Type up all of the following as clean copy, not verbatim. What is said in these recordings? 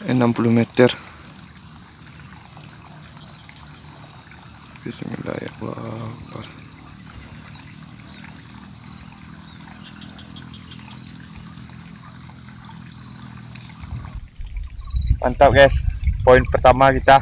60 meter. Bismillahirrahmanirrahim. Mantap guys, poin pertama kita.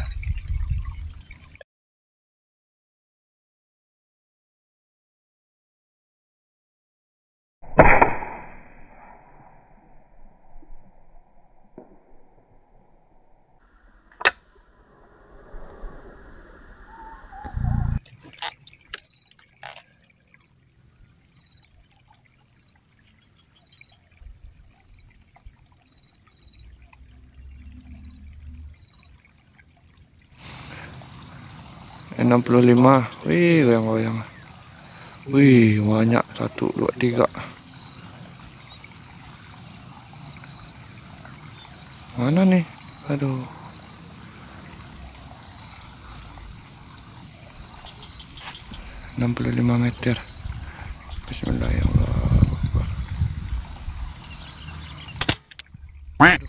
N65. Wih, goyang-goyang. Wih, banyak. 1, 2, 3. Mana nih? Aduh. Enam puluh 65 meter. Bismillahirrahmanirrahim.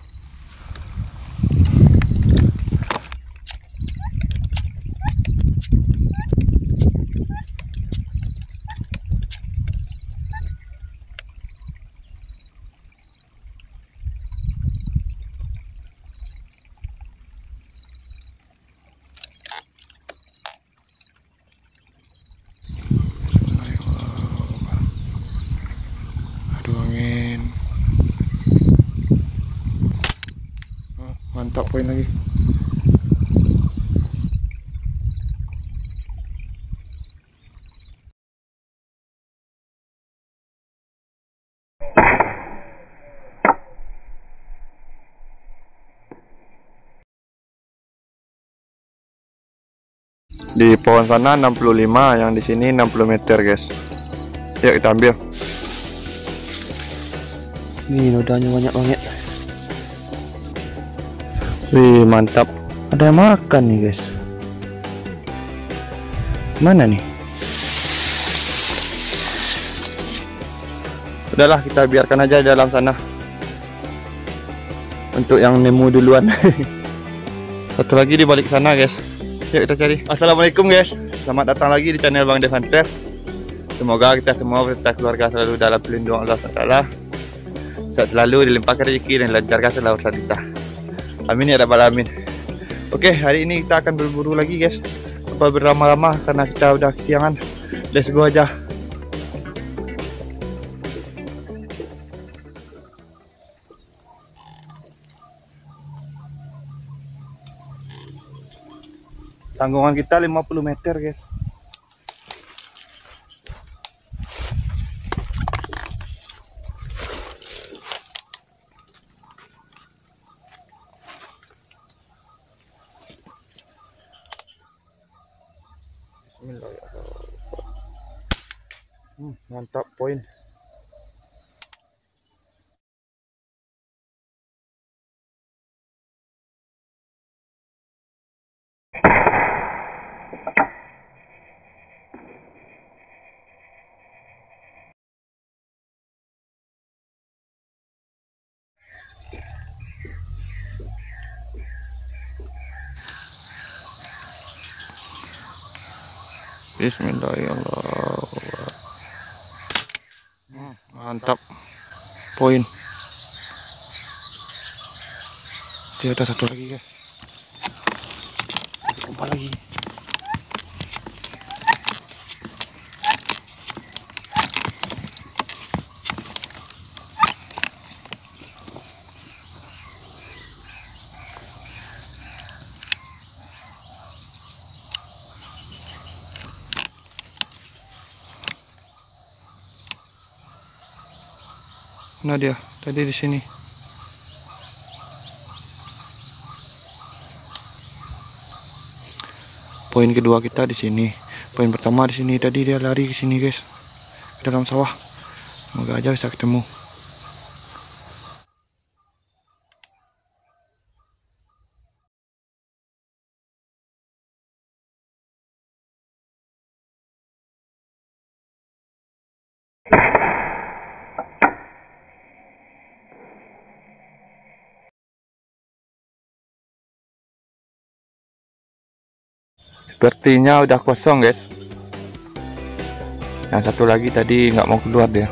Angin. Mantap, poin lagi. Di pohon sana 65, yang di sini 60 meter guys. Yuk kita ambil. Nih nodanya banyak banget. Wih, mantap. Ada yang makan nih guys. Mana nih? Udahlah, kita biarkan aja di dalam sana. Untuk yang nemu duluan. Satu lagi di balik sana guys. Yuk kita cari. Assalamualaikum guys. Selamat datang lagi di channel Bang Dev Hunter. Semoga kita semua beserta keluarga selalu dalam perlindungan Allah SWT. Selalu dilimpahkan rezeki dan lancarkan segala urusan kita. Amin ya rabbal alamin. Oke, hari ini kita akan berburu lagi guys. Apa beramah-ramah karena kita udah kesiangan. Let's go aja. Sanggungan kita 50 meter guys. Mantap, poin. Bismillahirrahmanirrahim. Mantap, poin. Dia ada satu lagi guys. Umpan lagi. Nah dia tadi di sini. Poin kedua kita di sini. Poin pertama di sini. Tadi dia lari ke sini guys, ke dalam sawah. Semoga aja bisa ketemu. Sepertinya udah kosong guys. Yang satu lagi tadi nggak mau keluar dia.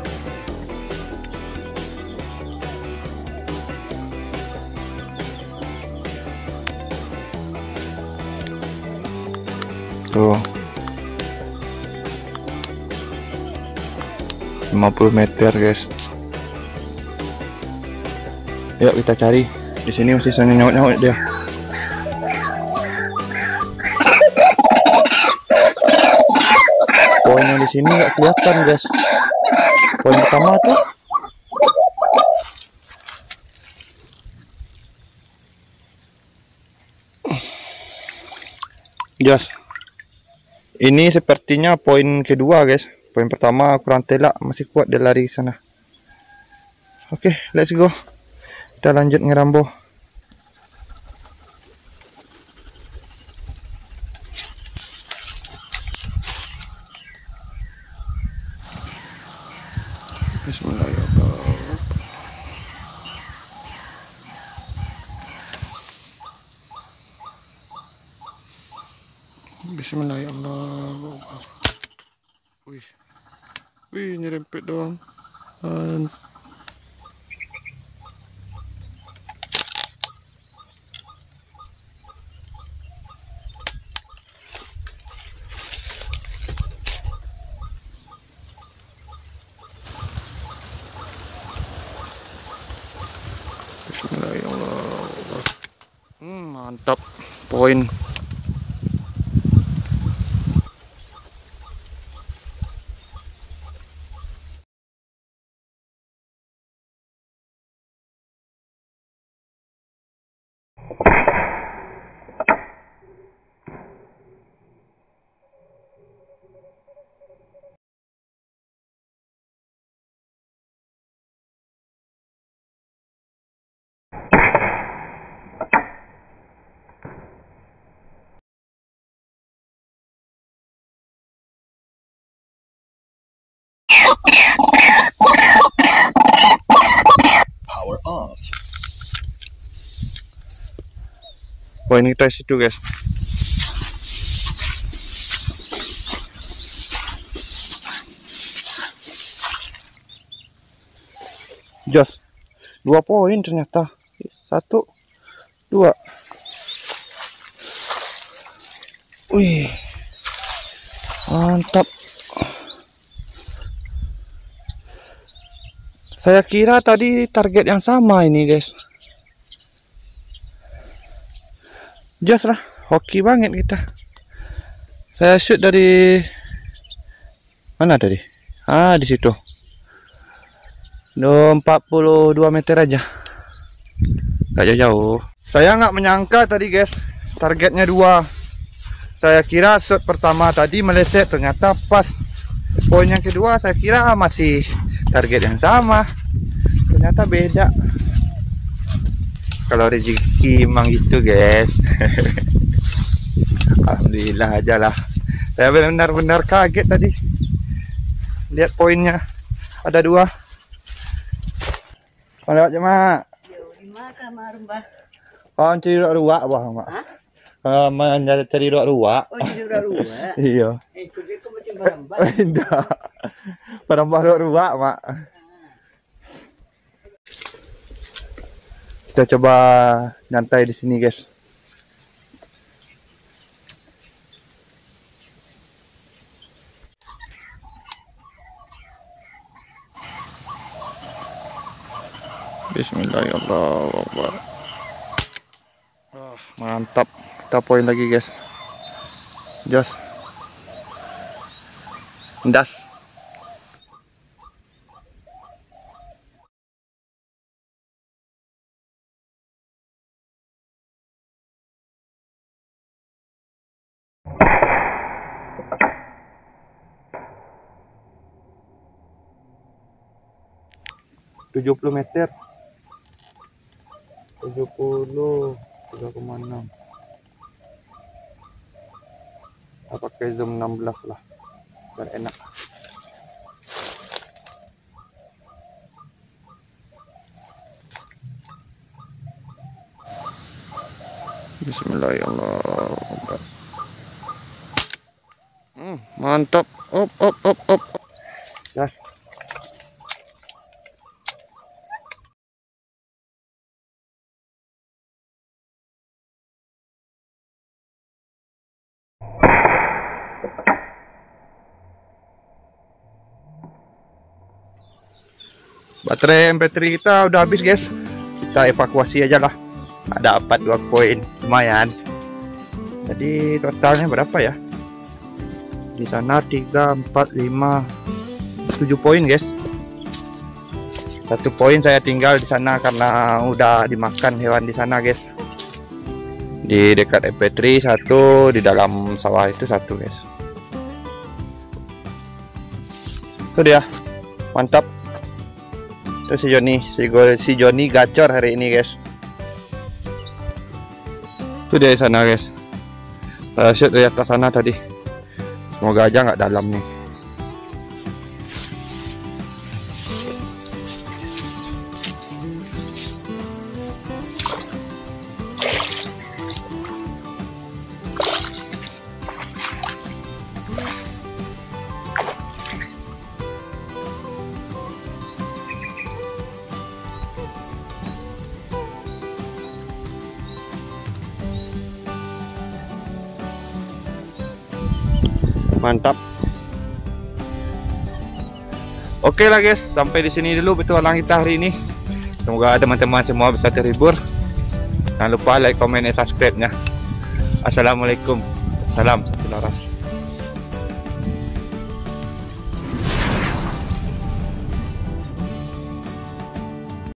Tuh 50 meter guys. Yuk kita cari. Di sini masih sisa nyaut-nyaut dia. Poinnya di sini nggak kelihatan guys. Poin pertama tuh. Jos. Ini sepertinya poin kedua guys. Poin pertama kurang telak, masih kuat dia lari ke sana. Oke, let's go. Kita lanjut ngerambo. Bismillahirrahmanirrahim. Bismillahirrahmanirrahim. Wih, nyerempet doang. Bismillahirrahmanirrahim. Mantap, poin. Power off. Poin kita situ guys. Jos 2 poin ternyata. 1 2. Wih, mantap. Saya kira tadi target yang sama ini guys. Jos lah, hoki banget kita. Saya shoot dari mana tadi? Di situ. 42 meter aja. Gak jauh-jauh. Saya nggak menyangka tadi guys, targetnya 2. Saya kira shot pertama tadi meleset, ternyata pas. Poin yang kedua saya kira masih target yang sama, ternyata beda. Kalau rezeki emang gitu guys. Alhamdulillah aja lah. Saya benar-benar kaget tadi lihat poinnya ada 2. Lewat je mak. Oh, cari ruak bah mak. Cari ruak. Oh, jadi ruak. Iya. Kudu masih barambah. Tidak. Barambah ruak mak. Kita coba nyantai di sini guys. Bismillahirrahmanirrahim. Mantap. Kita poin lagi guys. Jos. Das. ...70 meter 70 3,6. Kita pakai zoom 16 lah biar enak. Bismillahirrahmanirrahim. Mantap. Op. Gas. Baterai MP3 kita udah habis guys. Kita evakuasi aja lah. Ada dapat 2 koin, lumayan. Jadi totalnya berapa ya? Di sana 3, 4, 5, 7 poin guys. 1 poin saya tinggal di sana karena udah dimakan hewan di sana guys. Di dekat MP3 1, di dalam sawah itu 1 guys. Itu dia, mantap. Itu si Joni gacor hari ini guys. Itu dia di sana guys. Saya shoot dari atas sana tadi. Semoga aja nggak dalam nih. Mantap. Oke lah guys, sampai di sini dulu petualang kita hari ini. Semoga teman-teman semua bisa terhibur. Jangan lupa like, komen, dan subscribe-nya. Assalamualaikum. Salam satu laras.